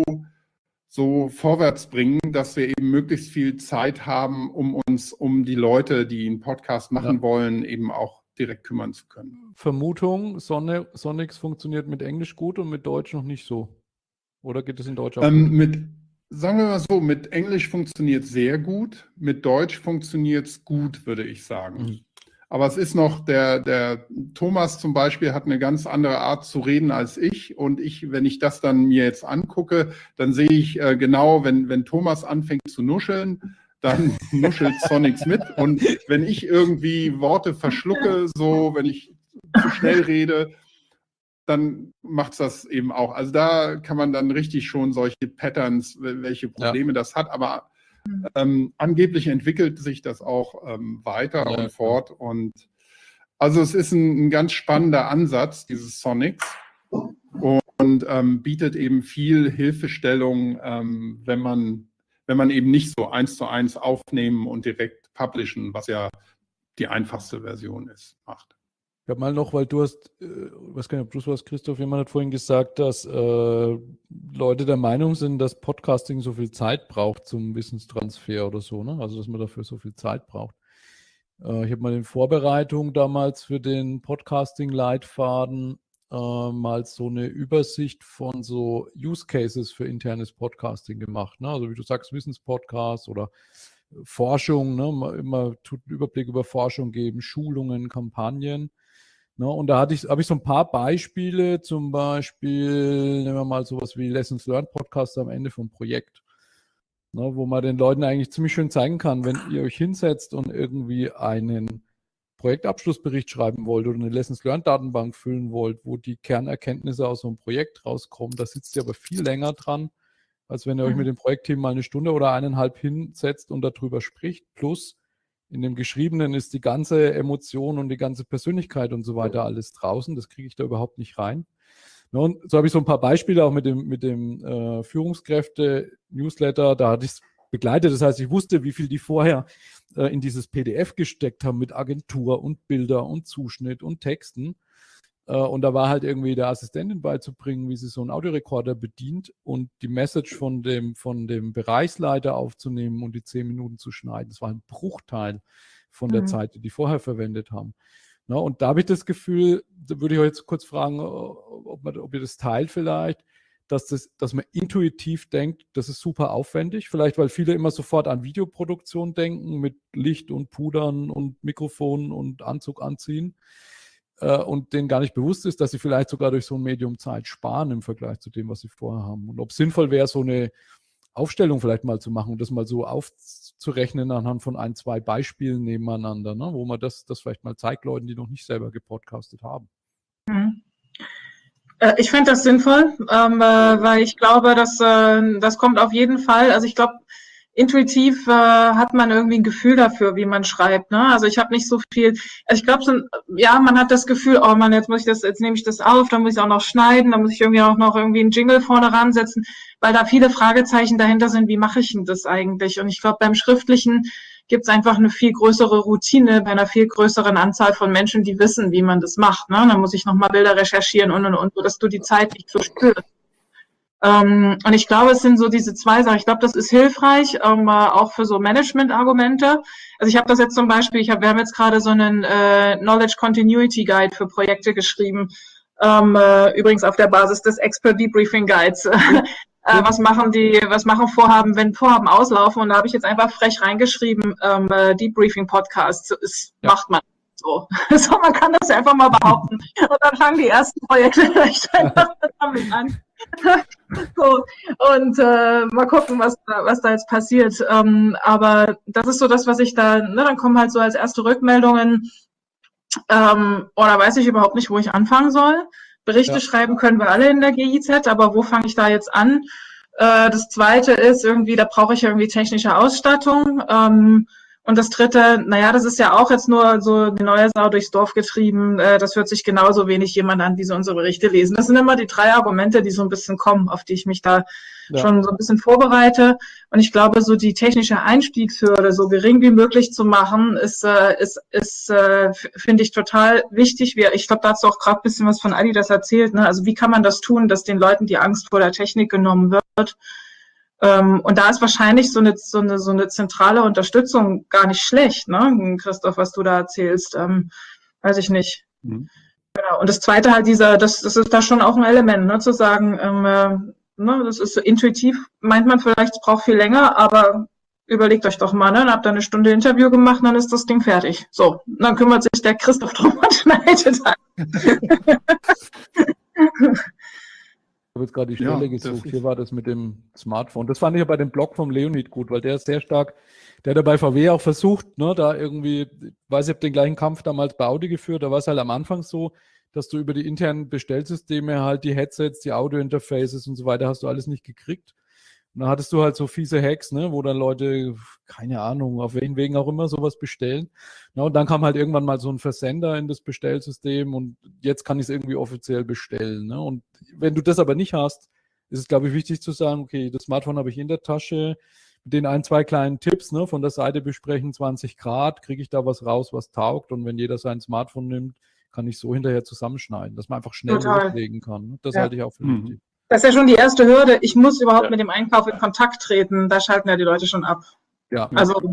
so vorwärts bringen, dass wir eben möglichst viel Zeit haben, um uns um die Leute, die einen Podcast machen ja. wollen, eben auch direkt kümmern zu können. Vermutung, Sonne, Sonix funktioniert mit Englisch gut und mit Deutsch noch nicht so. Oder geht es in Deutsch auch ähm, gut? Mit, sagen wir mal so, mit Englisch funktioniert es sehr gut, mit Deutsch funktioniert es gut, würde ich sagen. Mhm. Aber es ist noch, der, der Thomas zum Beispiel hat eine ganz andere Art zu reden als ich. Und ich, wenn ich das dann mir jetzt angucke, dann sehe ich äh, genau, wenn, wenn Thomas anfängt zu nuscheln, dann nuschelt Sonics mit. Und wenn ich irgendwie Worte verschlucke, so, wenn ich zu schnell rede, dann macht es das eben auch. Also da kann man dann richtig schon solche Patterns, welche Probleme ja. das hat. Aber Ähm, angeblich entwickelt sich das auch ähm, weiter ja, und fort. Und also es ist ein, ein ganz spannender Ansatz, dieses Sonics, und, und ähm, bietet eben viel Hilfestellung, ähm, wenn man, wenn man eben nicht so eins zu eins aufnehmen und direkt publishen, was ja die einfachste Version ist, macht. Ich habe mal noch, weil du hast, äh, was kann ich, ob du was, Christoph, jemand hat vorhin gesagt, dass äh, Leute der Meinung sind, dass Podcasting so viel Zeit braucht zum Wissenstransfer oder so, ne? Also dass man dafür so viel Zeit braucht. Äh, ich habe mal in Vorbereitung damals für den Podcasting-Leitfaden äh, mal so eine Übersicht von so Use Cases für internes Podcasting gemacht, ne? Also wie du sagst, Wissenspodcast oder Forschung, ne? Immer tut einen Überblick über Forschung geben, Schulungen, Kampagnen. Ne, und da hatte ich, habe ich so ein paar Beispiele, zum Beispiel, nehmen wir mal sowas wie Lessons Learned Podcast am Ende vom Projekt, ne, wo man den Leuten eigentlich ziemlich schön zeigen kann, wenn ihr euch hinsetzt und irgendwie einen Projektabschlussbericht schreiben wollt oder eine Lessons Learned Datenbank füllen wollt, wo die Kernerkenntnisse aus so einem Projekt rauskommen, da sitzt ihr aber viel länger dran, als wenn ihr euch mit dem Projektteam mal eine Stunde oder eineinhalb hinsetzt und darüber spricht, plus in dem Geschriebenen ist die ganze Emotion und die ganze Persönlichkeit und so weiter alles draußen. Das kriege ich da überhaupt nicht rein. Ja, und so habe ich so ein paar Beispiele auch mit dem, mit dem äh, Führungskräfte-Newsletter. Da hatte ich es begleitet. Das heißt, ich wusste, wie viel die vorher äh, in dieses P D F gesteckt haben mit Agentur und Bilder und Zuschnitt und Texten. Äh, und da war halt irgendwie der Assistentin beizubringen, wie sie so einen Audiorekorder bedient und die Message von dem, von dem Bereichsleiter aufzunehmen und die zehn Minuten zu schneiden. Das war ein Bruchteil von der mhm. Zeit, die die vorher verwendet haben. Na, und da habe ich das Gefühl, da würde ich euch jetzt kurz fragen, ob, man, ob ihr das teilt vielleicht, dass, das, dass man intuitiv denkt, das ist super aufwendig, vielleicht weil viele immer sofort an Videoproduktion denken mit Licht und Pudern und Mikrofonen und Anzug anziehen. Und denen gar nicht bewusst ist, dass sie vielleicht sogar durch so ein Medium Zeit sparen im Vergleich zu dem, was sie vorher haben. Und ob es sinnvoll wäre, so eine Aufstellung vielleicht mal zu machen und das mal so aufzurechnen anhand von ein, zwei Beispielen nebeneinander, ne? Wo man das, das vielleicht mal zeigt Leuten, die noch nicht selber gepodcastet haben. Mhm. Ich fände das sinnvoll, ähm, äh, weil ich glaube, dass äh, das kommt auf jeden Fall. Also ich glaube, intuitiv äh, hat man irgendwie ein Gefühl dafür, wie man schreibt. Ne? Also ich habe nicht so viel, also ich glaube, so, ja, man hat das Gefühl, oh Mann, jetzt muss ich das, jetzt nehme ich das auf, dann muss ich auch noch schneiden, dann muss ich irgendwie auch noch irgendwie einen Jingle vorne ransetzen, weil da viele Fragezeichen dahinter sind, wie mache ich denn das eigentlich? Und ich glaube, beim Schriftlichen gibt es einfach eine viel größere Routine bei einer viel größeren Anzahl von Menschen, die wissen, wie man das macht. Ne? Dann muss ich nochmal Bilder recherchieren und und und, sodass du die Zeit nicht verspürst. Ähm, und ich glaube, es sind so diese zwei Sachen. Ich glaube, das ist hilfreich, ähm, auch für so Management-Argumente. Also ich habe das jetzt zum Beispiel, ich hab, wir haben jetzt gerade so einen äh, Knowledge Continuity Guide für Projekte geschrieben, ähm, äh, übrigens auf der Basis des Expert Debriefing Guides. äh, was machen die, was machen Vorhaben, wenn Vorhaben auslaufen? Und da habe ich jetzt einfach frech reingeschrieben, ähm, äh, Debriefing Podcast ist, ja. macht man. So. so, man kann das einfach mal behaupten. Und dann fangen die ersten Projekte vielleicht einfach damit an. so, und äh, mal gucken, was da, was da jetzt passiert. Ähm, aber das ist so das, was ich da, ne, dann kommen halt so als erste Rückmeldungen, ähm, oder weiß ich überhaupt nicht, wo ich anfangen soll. Berichte ja. schreiben können wir alle in der G I Z, aber wo fange ich da jetzt an? Äh, das zweite ist irgendwie, da brauche ich irgendwie technische Ausstattung. Ähm, Und das dritte, naja, das ist ja auch jetzt nur so die neue Sau durchs Dorf getrieben. Äh, das hört sich genauso wenig jemand an, wie sie unsere Berichte lesen. Das sind immer die drei Argumente, die so ein bisschen kommen, auf die ich mich da ja. schon so ein bisschen vorbereite. Und ich glaube, so die technische Einstiegshürde so gering wie möglich zu machen, ist, äh, ist, ist äh, finde ich total wichtig. Wir, ich glaube, da hast du auch gerade ein bisschen was von Adi das erzählt. Ne? Also wie kann man das tun, dass den Leuten die Angst vor der Technik genommen wird? Ähm, und da ist wahrscheinlich so eine, so eine, so eine zentrale Unterstützung gar nicht schlecht, ne, Christoph, was du da erzählst, ähm, weiß ich nicht. Mhm. Genau. Und das zweite halt dieser, das, das ist da schon auch ein Element, ne, zu sagen, ähm, äh, ne, das ist so intuitiv, meint man vielleicht, es braucht viel länger, aber überlegt euch doch mal, ne? Dann habt ihr eine Stunde Interview gemacht, dann ist das Ding fertig. So, dann kümmert sich der Christoph drum und schneidet an. Ich habe jetzt gerade die Stelle Ja, gesucht. Hier war das mit dem Smartphone. Das fand ich ja bei dem Blog vom Leonid gut, weil der ist sehr stark, der hat ja bei V W auch versucht, ne, da irgendwie, ich weiß, ich habe den gleichen Kampf damals bei Audi geführt, da war es halt am Anfang so, dass du über die internen Bestellsysteme halt die Headsets, die Audio-Interfaces und so weiter hast du alles nicht gekriegt. Und dann hattest du halt so fiese Hacks, ne, wo dann Leute, keine Ahnung, auf welchen Wegen auch immer sowas bestellen. Na, und dann kam halt irgendwann mal so ein Versender in das Bestellsystem und jetzt kann ich es irgendwie offiziell bestellen. Ne? Und wenn du das aber nicht hast, ist es, glaube ich, wichtig zu sagen, okay, das Smartphone habe ich in der Tasche, mit den ein, zwei kleinen Tipps, ne, von der Seite besprechen, zwanzig Grad, kriege ich da was raus, was taugt. Und wenn jeder sein Smartphone nimmt, kann ich so hinterher zusammenschneiden, dass man einfach schnell Total. loslegen kann. Ne? Das Ja. halte ich auch für Mhm. wichtig. Das ist ja schon die erste Hürde. Ich muss überhaupt Ja. mit dem Einkauf in Kontakt treten. Da schalten ja die Leute schon ab. Ja. Also,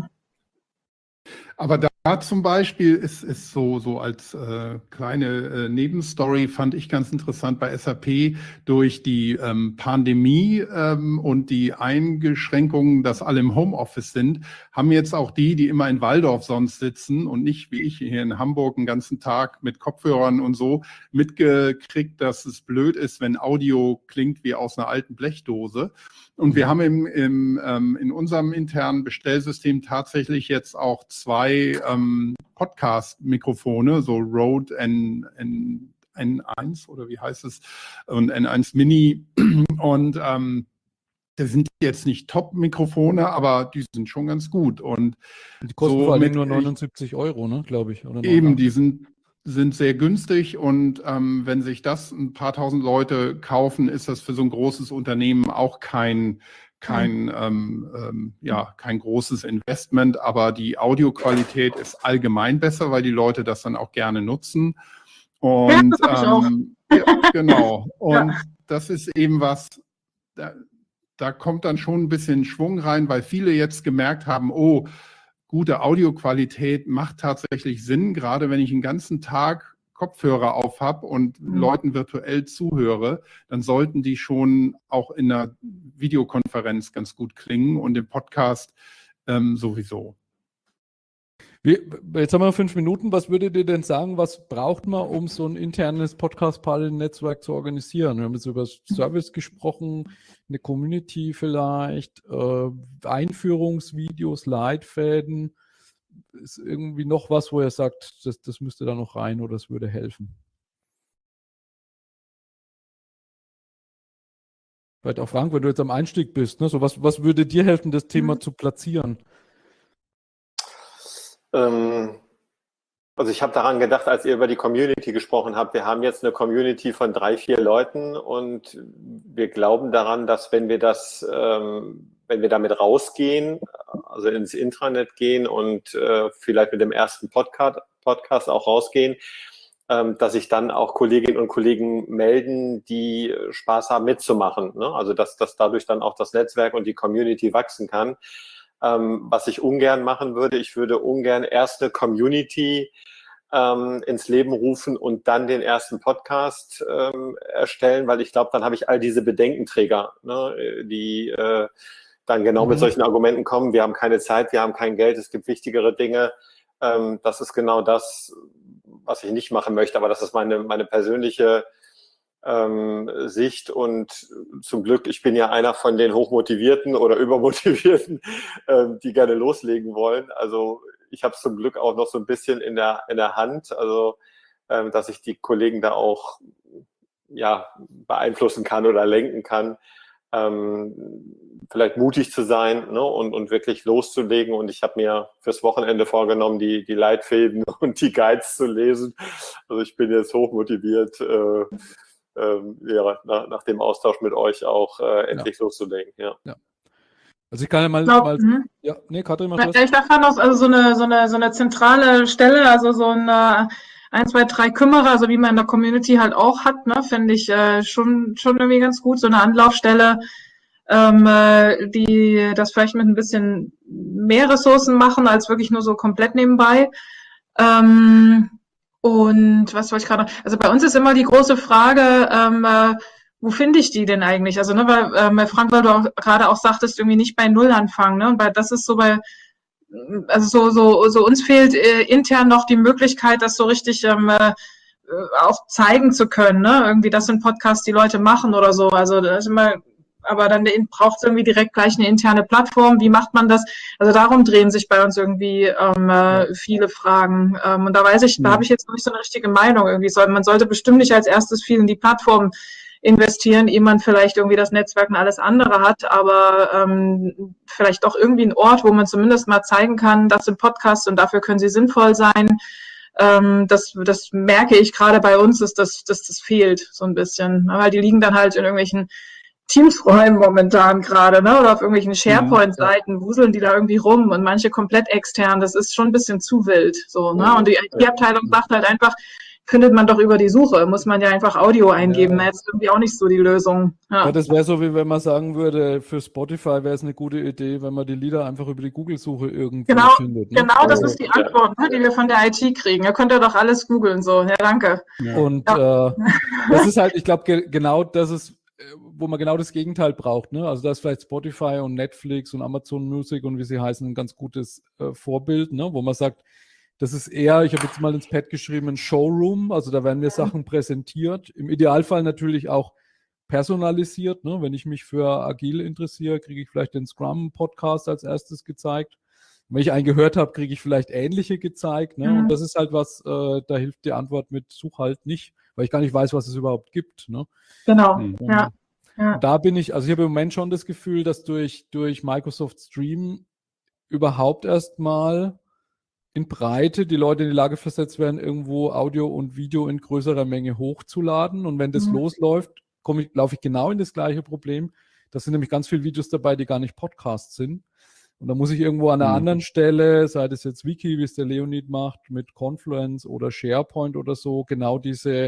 Aber da zum Beispiel ist es so, so als äh, kleine äh, Nebenstory fand ich ganz interessant bei S A P durch die ähm, Pandemie ähm, und die Eingeschränkungen, dass alle im Homeoffice sind, haben jetzt auch die, die immer in Walldorf sonst sitzen und nicht wie ich hier in Hamburg den ganzen Tag mit Kopfhörern und so mitgekriegt, dass es blöd ist, wenn Audio klingt wie aus einer alten Blechdose. Und wir haben im, im, ähm, in unserem internen Bestellsystem tatsächlich jetzt auch zwei ähm, Podcast-Mikrofone, so Rode N, N, N eins oder wie heißt es, und N eins Mini. Und ähm, das sind jetzt nicht Top-Mikrofone, aber die sind schon ganz gut. Und Die kosten so vor allem mit- nur neunundsiebzig Euro, ne, glaube ich. Oder Eben, die sind, sind sehr günstig und ähm, wenn sich das ein paar tausend Leute kaufen, ist das für so ein großes Unternehmen auch kein, kein, ähm, ähm, ja, kein großes Investment, aber die Audioqualität ist allgemein besser, weil die Leute das dann auch gerne nutzen. Und Ja, das hab ich auch. ähm, ja, genau. Und Ja. das ist eben was, da, da kommt dann schon ein bisschen Schwung rein, weil viele jetzt gemerkt haben, oh, gute Audioqualität macht tatsächlich Sinn, gerade wenn ich den ganzen Tag Kopfhörer auf habe und Mhm. Leuten virtuell zuhöre, dann sollten die schon auch in einer Videokonferenz ganz gut klingen und im Podcast ähm, sowieso. Wie, jetzt haben wir fünf Minuten. Was würdet ihr denn sagen, was braucht man, um so ein internes Podcast-Partner-Netzwerk zu organisieren? Wir haben jetzt über Service gesprochen, eine Community vielleicht, äh, Einführungsvideos, Leitfäden. Ist irgendwie noch was, wo ihr sagt, das, das müsste da noch rein oder das würde helfen? Vielleicht auch Frank, wenn du jetzt am Einstieg bist, ne? So was, was würde dir helfen, das Thema Mhm. zu platzieren? Ähm, also ich habe daran gedacht, als ihr über die Community gesprochen habt, wir haben jetzt eine Community von drei, vier Leuten und wir glauben daran, dass wenn wir das, ähm, wenn wir damit rausgehen, also ins Intranet gehen und äh, vielleicht mit dem ersten Podcast, Podcast auch rausgehen, ähm, dass sich dann auch Kolleginnen und Kollegen melden, die Spaß haben mitzumachen. Ne? Also dass, dass dadurch dann auch das Netzwerk und die Community wachsen kann. Ähm, was ich ungern machen würde, ich würde ungern erst eine Community ähm, ins Leben rufen und dann den ersten Podcast ähm, erstellen, weil ich glaube, dann habe ich all diese Bedenkenträger, ne, die äh, dann genau Mhm. mit solchen Argumenten kommen. Wir haben keine Zeit, wir haben kein Geld, es gibt wichtigere Dinge. Ähm, das ist genau das, was ich nicht machen möchte, aber das ist meine, meine persönliche Ähm, Sicht und zum Glück, ich bin ja einer von den Hochmotivierten oder Übermotivierten, ähm, die gerne loslegen wollen. Also ich habe es zum Glück auch noch so ein bisschen in der, in der Hand, also ähm, dass ich die Kollegen da auch ja, beeinflussen kann oder lenken kann, ähm, vielleicht mutig zu sein, ne, und, und wirklich loszulegen. Und ich habe mir fürs Wochenende vorgenommen, die, die Leitfäden und die Guides zu lesen. Also ich bin jetzt hochmotiviert, äh, Ähm, ja, nach, nach dem Austausch mit euch auch äh, endlich ja. loszulegen. Ja. Ja. Also ich kann ja mal, glaub, mal mhm. ja, nee, Katrin, mach ja, das. ich dachte noch, also so eine, so eine, so eine zentrale Stelle, also so eine ein, zwei, drei Kümmerer, also wie man in der Community halt auch hat, ne, finde ich äh, schon, schon irgendwie ganz gut, so eine Anlaufstelle, ähm, äh, die das vielleicht mit ein bisschen mehr Ressourcen machen, als wirklich nur so komplett nebenbei. Ähm, Und was wollte ich gerade noch? Also bei uns ist immer die große Frage, ähm, wo finde ich die denn eigentlich? Also, ne, weil, ähm, Frank, weil du auch gerade auch sagtest, irgendwie nicht bei Null anfangen, ne? Und weil das ist so bei, also so, so, so uns fehlt äh, intern noch die Möglichkeit, das so richtig ähm, äh, auch zeigen zu können, ne? Irgendwie, das sind Podcasts, die Leute machen oder so. Also das ist immer, aber dann braucht es irgendwie direkt gleich eine interne Plattform. Wie macht man das? Also darum drehen sich bei uns irgendwie ähm, äh, viele Fragen. Ähm, und da weiß ich, da habe ich jetzt noch nicht so eine richtige Meinung irgendwie. Soll, man sollte bestimmt nicht als erstes viel in die Plattform investieren, ehe man vielleicht irgendwie das Netzwerk und alles andere hat, aber ähm, vielleicht doch irgendwie ein Ort, wo man zumindest mal zeigen kann, das sind Podcasts und dafür können sie sinnvoll sein. Ähm, das, das merke ich gerade bei uns, dass das, dass das fehlt so ein bisschen, weil die liegen dann halt in irgendwelchen Teams-Räumen momentan gerade, ne, oder auf irgendwelchen SharePoint-Seiten wuseln die da irgendwie rum und manche komplett extern. Das ist schon ein bisschen zu wild, so, ne, und die I T-Abteilung sagt halt einfach, findet man doch über die Suche, muss man ja einfach Audio eingeben. Ja. Das ist irgendwie auch nicht so die Lösung. Ja, ja, das wäre so, wie wenn man sagen würde, für Spotify wäre es eine gute Idee, wenn man die Lieder einfach über die Google-Suche irgendwie genau, findet. Ne? Genau, das ist die Antwort, ne, die wir von der I T kriegen. Ihr könnt ja doch alles googeln, so. Ja, danke. Ja. Und ja. Äh, das ist halt, ich glaube, ge genau das ist, wo man genau das Gegenteil braucht. Ne? Also da ist vielleicht Spotify und Netflix und Amazon Music und wie sie heißen, ein ganz gutes äh, Vorbild, ne? Wo man sagt, das ist eher, ich habe jetzt mal ins Pad geschrieben, ein Showroom, also da werden mir Sachen präsentiert. Im Idealfall natürlich auch personalisiert. Ne? Wenn ich mich für Agile interessiere, kriege ich vielleicht den Scrum-Podcast als erstes gezeigt. Wenn ich einen gehört habe, kriege ich vielleicht ähnliche gezeigt. Ne? Mhm. Und das ist halt was, äh, da hilft die Antwort mit Such halt nicht, weil ich gar nicht weiß, was es überhaupt gibt. Ne? Genau, und, ja. ja. Da bin ich, also ich habe im Moment schon das Gefühl, dass durch, durch Microsoft Stream überhaupt erstmal in Breite die Leute in die Lage versetzt werden, irgendwo Audio und Video in größerer Menge hochzuladen. Und wenn das mhm. losläuft, komme ich, laufe ich genau in das gleiche Problem. Da sind nämlich ganz viele Videos dabei, die gar nicht Podcasts sind. Und da muss ich irgendwo an einer mhm. anderen Stelle, sei das jetzt Wiki, wie es der Leonid macht, mit Confluence oder SharePoint oder so, genau diese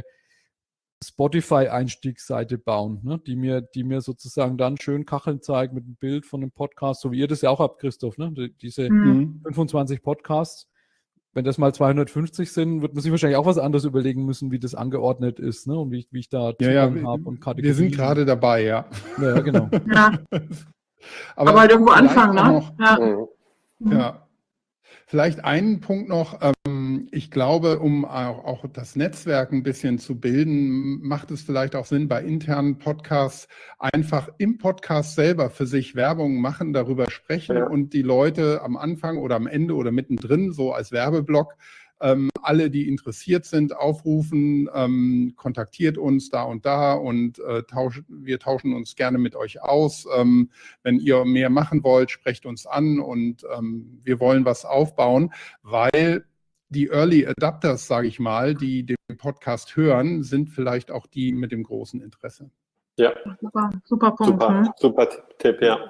Spotify-Einstiegsseite bauen, ne? die mir, die mir sozusagen dann schön Kacheln zeigt mit einem Bild von einem Podcast, so wie ihr das ja auch habt, Christoph, ne? Diese mhm. fünfundzwanzig Podcasts. Wenn das mal zweihundertfünfzig sind, wird man sich wahrscheinlich auch was anderes überlegen müssen, wie das angeordnet ist, ne? Und wie, wie ich da Zugang ja, ja, habe und Kategorien. Wir sind gerade dabei, ja. Ja, genau. Ja. Aber, Aber halt irgendwo anfangen, ne? Noch, ja. ja. Vielleicht einen Punkt noch. Ähm, ich glaube, um auch, auch das Netzwerk ein bisschen zu bilden, macht es vielleicht auch Sinn, bei internen Podcasts einfach im Podcast selber für sich Werbung machen, darüber sprechen ja. und die Leute am Anfang oder am Ende oder mittendrin so als Werbeblock ähm, alle, die interessiert sind, aufrufen, ähm, kontaktiert uns da und da und äh, tausch, wir tauschen uns gerne mit euch aus. Ähm, wenn ihr mehr machen wollt, sprecht uns an und ähm, wir wollen was aufbauen, weil die Early Adapters, sage ich mal, die den Podcast hören, sind vielleicht auch die mit dem großen Interesse. Ja, super, super Punkt. Super, ne? super Tipp, ja.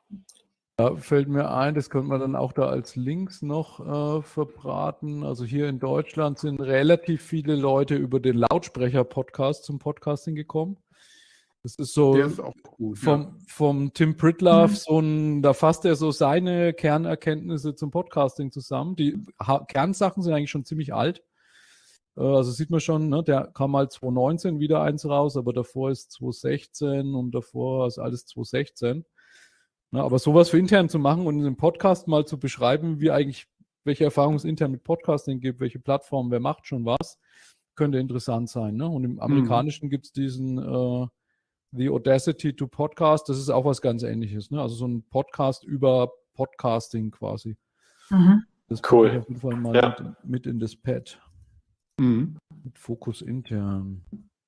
Da fällt mir ein, das könnte man dann auch da als Links noch äh, verbraten. Also hier in Deutschland sind relativ viele Leute über den Lautsprecher-Podcast zum Podcasting gekommen. Das ist so Der ist auch gut, vom, ja. vom Tim Pritlove, so ein, da fasst er so seine Kernerkenntnisse zum Podcasting zusammen. Die ha Kernsachen sind eigentlich schon ziemlich alt. Äh, also sieht man schon, ne, der kam mal zwanzig neunzehn wieder eins raus, aber davor ist zwanzig sechzehn und davor ist alles zwanzig sechzehn. Na, aber sowas für intern zu machen und in einem Podcast mal zu beschreiben, wie eigentlich, welche Erfahrungen es intern mit Podcasting gibt, welche Plattformen, wer macht schon was, könnte interessant sein. Ne? Und im Amerikanischen mhm. gibt es diesen äh, The Audacity to Podcast, das ist auch was ganz Ähnliches. Ne? Also so ein Podcast über Podcasting quasi. Mhm. Das cool. Ich auf jeden Fall mal ja. mit, mit in das Pad. Mhm. Mit Fokus intern.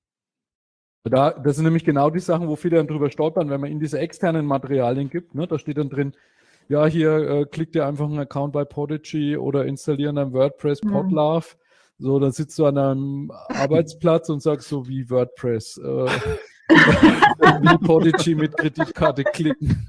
Da, das sind nämlich genau die Sachen, wo viele dann drüber stolpern, wenn man ihnen diese externen Materialien gibt. Ne? Da steht dann drin, ja, hier äh, klickt ihr einfach einen Account bei Podigy oder installieren dann WordPress Podlove. Mhm. So, dann sitzt du an einem Arbeitsplatz und sagst so wie WordPress. Äh, wie Podigy mit Kreditkarte klicken.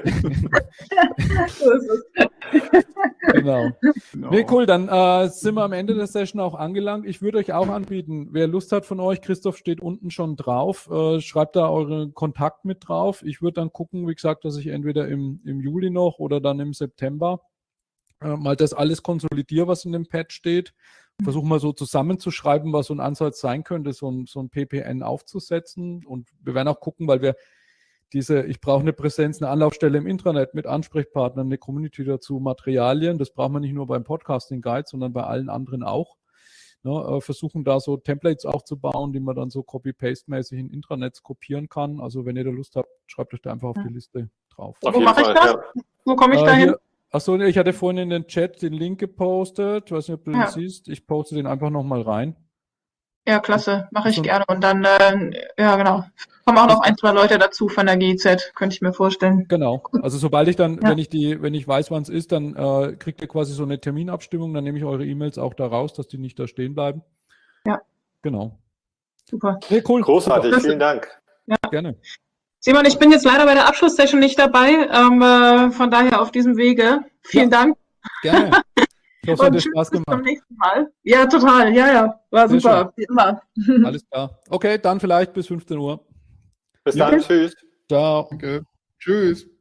So ist es. Genau. genau. Nee, cool, dann äh, sind wir am Ende der Session auch angelangt. Ich würde euch auch anbieten, wer Lust hat von euch, Christoph steht unten schon drauf, äh, schreibt da euren Kontakt mit drauf. Ich würde dann gucken, wie gesagt, dass ich entweder im, im Juli noch oder dann im September äh, mal das alles konsolidiere, was in dem Pad steht versuchen mal so zusammenzuschreiben, was so ein Ansatz sein könnte, so ein, so ein P P N aufzusetzen. Und wir werden auch gucken, weil wir diese, ich brauche eine Präsenz, eine Anlaufstelle im Intranet mit Ansprechpartnern, eine Community dazu, Materialien. Das braucht man nicht nur beim Podcasting Guide, sondern bei allen anderen auch. Ne, versuchen da so Templates aufzubauen, die man dann so Copy-Paste-mäßig in Intranets kopieren kann. Also wenn ihr da Lust habt, schreibt euch da einfach auf die Liste drauf. Wo mache ich das? Ja. Wo komme ich äh, da hin? Achso, ich hatte vorhin in den Chat den Link gepostet. Ich weiß nicht, ob du ja. den siehst. Ich poste den einfach nochmal rein. Ja, klasse. Mache ich also, gerne. Und dann, äh, ja genau, kommen auch noch ein, zwei Leute dazu von der G I Z, könnte ich mir vorstellen. Genau. Also sobald ich dann, ja. wenn ich die, wenn ich weiß, wann es ist, dann äh, kriegt ihr quasi so eine Terminabstimmung. Dann nehme ich eure E-Mails auch da raus, dass die nicht da stehen bleiben. Ja. Genau. Super. Nee, cool. Großartig. Super. Vielen Dank. Ja. Gerne. Simon, ich bin jetzt leider bei der Abschlusssession nicht dabei. Ähm, äh, von daher auf diesem Wege. Vielen ja. Dank. Gerne. Ich hoffe, es hat dir Spaß gemacht. Bis zum nächsten Mal. Ja, total. Ja, ja. War Sehr super. Schön. Wie immer. Alles klar. Okay, dann vielleicht bis fünfzehn Uhr. Bis dann. Ja. Tschüss. Ciao. Danke. Tschüss.